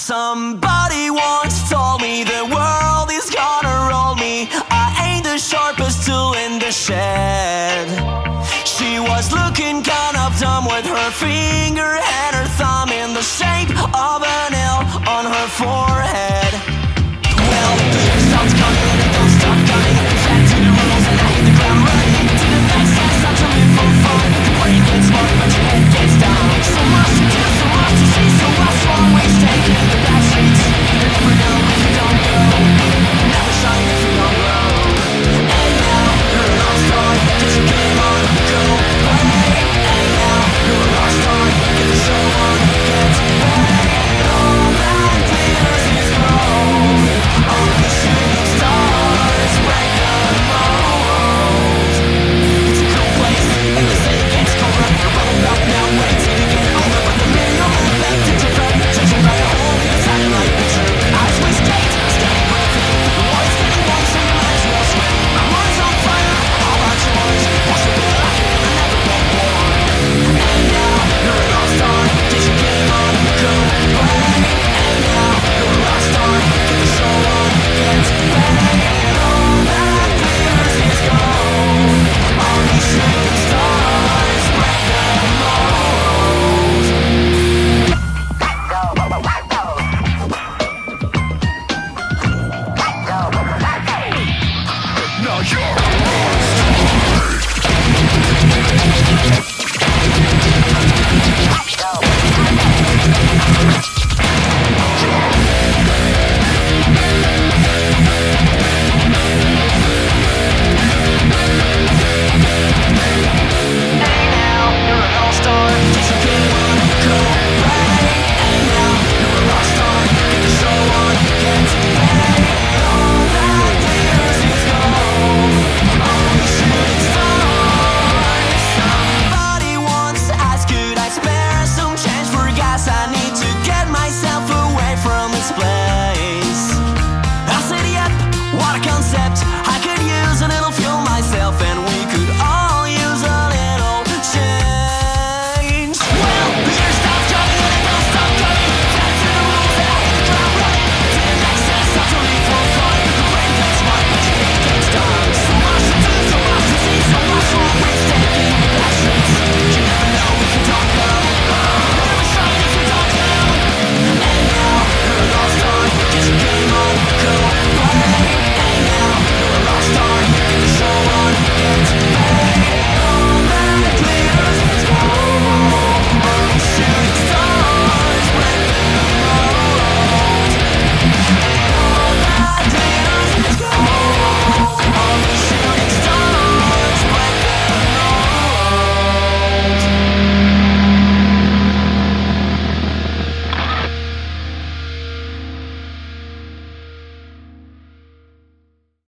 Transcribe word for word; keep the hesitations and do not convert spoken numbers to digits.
Somebody once told me the world is gonna roll me. I ain't the sharpest tool in the shed. She was looking kind of dumb with her finger and her thumb in the shape of an L on her forehead.